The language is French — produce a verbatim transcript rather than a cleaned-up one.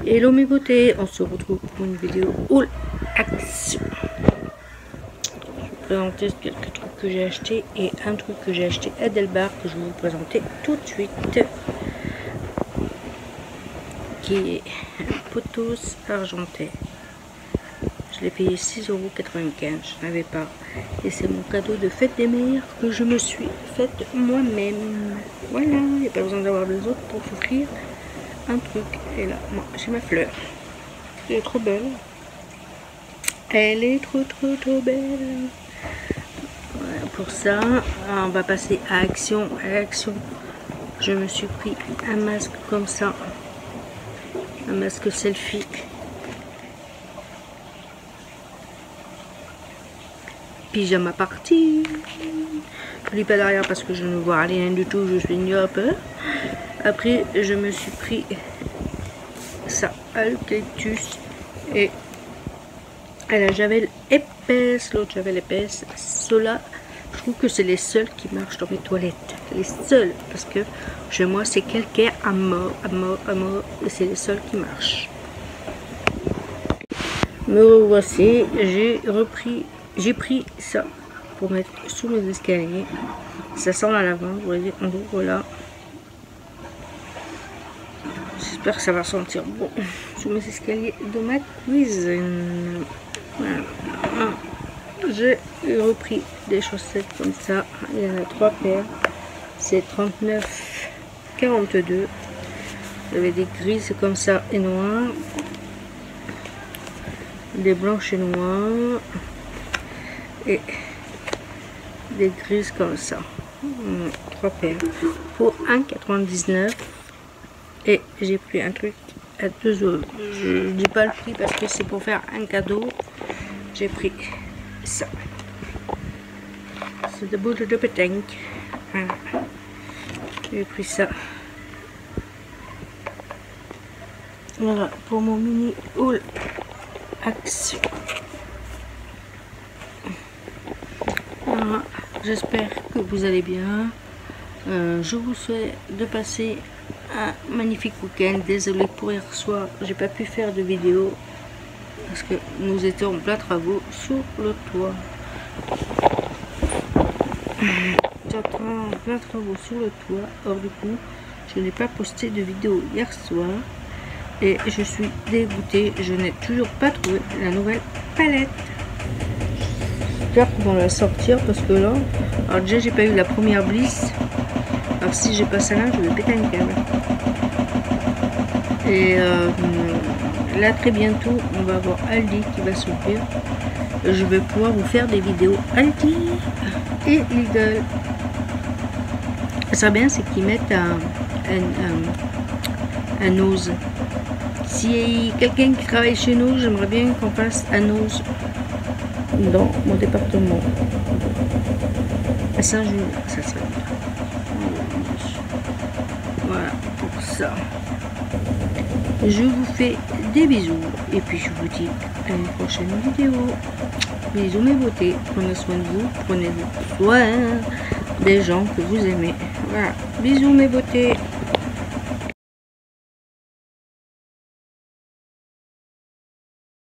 Hello mes beautés, on se retrouve pour une vidéo haul action. Je vais vous présenter quelques trucs que j'ai acheté et un truc que j'ai acheté à Delbar que je vais vous présenter tout de suite, qui est un potos argenté. Je l'ai payé six euros quatre-vingt-quinze, je n'avais pas, et c'est mon cadeau de fête des mères que je me suis faite moi-même. Voilà, il n'y a pas besoin d'avoir les autres pour s'offrir un truc. Et là, moi j'ai ma fleur, elle est trop belle, elle est trop trop trop belle. Voilà, pour ça on va passer à action. À action, je me suis pris un masque comme ça, un masque selfie. Pyjama party. Je lis pas derrière parce que je ne vois rien du tout, je suis myope. Après je me suis pris ça, eucalyptus et à la javel épaisse, l'autre javel épaisse. Ceux-là, je trouve que c'est les seuls qui marchent dans mes toilettes, les seuls, parce que chez moi c'est calcaire à mort, à mort, à mort, et c'est les seuls qui marchent. Me revoici, j'ai repris, j'ai pris ça pour mettre sous mes escaliers. Ça sent la lavande, vous voyez, on ouvre là. J'espère que ça va sentir bon sous mes escaliers de ma cuisine. Voilà. J'ai repris des chaussettes comme ça. Il y en a trois paires. C'est trente-neuf quarante-deux. J'avais des grises comme ça et noires. Des blanches et noires. Et des grises comme ça. Trois paires. Pour un euro quatre-vingt-dix-neuf. Et j'ai pris un truc à deux euros. Je ne dis pas le prix parce que c'est pour faire un cadeau. J'ai pris ça. C'est de boule de pétanque. Voilà. J'ai pris ça. Voilà pour mon mini haul action. Voilà. J'espère que vous allez bien. Euh, je vous souhaite de passer un magnifique week-end. Désolé pour hier soir, j'ai pas pu faire de vidéo parce que nous étions en plein travaux sur le toit. J'étais en plein travaux sur le toit. Or du coup, je n'ai pas posté de vidéo hier soir et je suis dégoûtée. Je n'ai toujours pas trouvé la nouvelle palette. J'espère qu'on va la sortir parce que là, alors déjà j'ai pas eu la première bliss. Alors si j'ai pas ça là, je vais péter un câble. Et euh, là très bientôt, on va avoir Aldi qui va s'ouvrir. Je vais pouvoir vous faire des vidéos Aldi et Lidl. Ce serait bien, c'est qu'ils mettent un, un, un, un ose. Si quelqu'un qui travaille chez nous, j'aimerais bien qu'on fasse un ose dans mon département. À Saint-Julien, ça serait bien. Voilà pour ça. Je vous fais des bisous et puis je vous dis à une prochaine vidéo. Bisous mes beautés, prenez soin de vous, prenez soin des gens que vous aimez. Voilà, bisous mes beautés.